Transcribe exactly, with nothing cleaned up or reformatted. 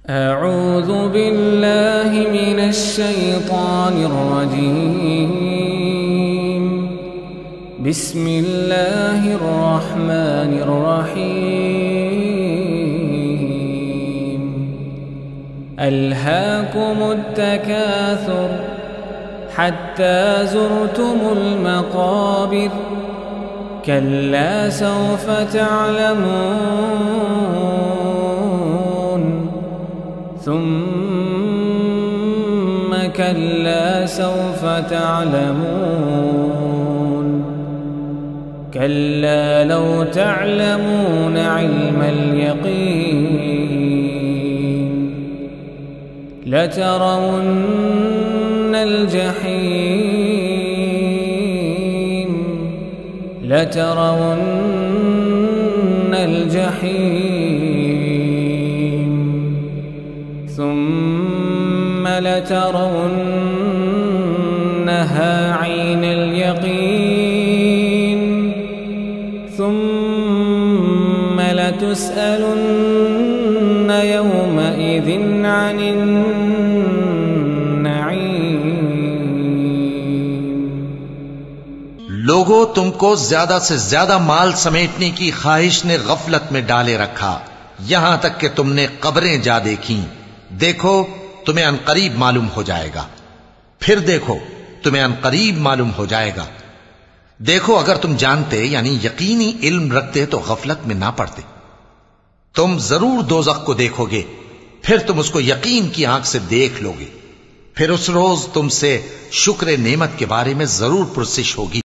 أعوذ بالله من الشيطان الرجيم. بسم الله الرحمن الرحيم. ألهاكم التكاثر حتى زرتم المقابر كلا سوف تعلمون ثم كلا سوف تعلمون كلا لو تعلمون علم اليقين لترون الجحيم لترون الجحيم ثم لترونها عين اليقين ثم لتسألن يومئذ عن लोगों, तुमको ज्यादा से ज्यादा माल समेटने की ख्वाहिश ने गफलत में डाले रखा, यहां तक कि तुमने कब्रें जा देखी। देखो तुम्हें अनकरीब मालूम हो जाएगा। फिर देखो तुम्हें अनकरीब मालूम हो जाएगा। देखो अगर तुम जानते यानी यकीनी इल्म रखते तो गफलत में ना पड़ते। तुम जरूर दोज़ख को देखोगे, फिर तुम उसको यकीन की आंख से देख लोगे। फिर उस रोज तुमसे शुक्र नेमत के बारे में जरूर पुरसिश होगी।